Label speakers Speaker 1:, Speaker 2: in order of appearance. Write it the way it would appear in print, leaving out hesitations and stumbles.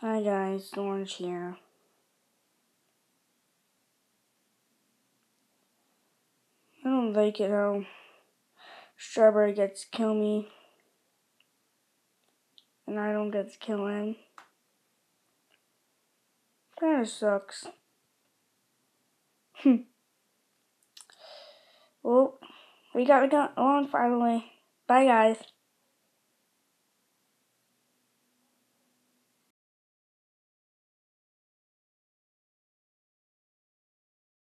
Speaker 1: Hi guys, Orange here. I don't like it how Strawberry gets to kill me and I don't get to kill him. Kinda sucks. Well, we got along finally. Bye guys.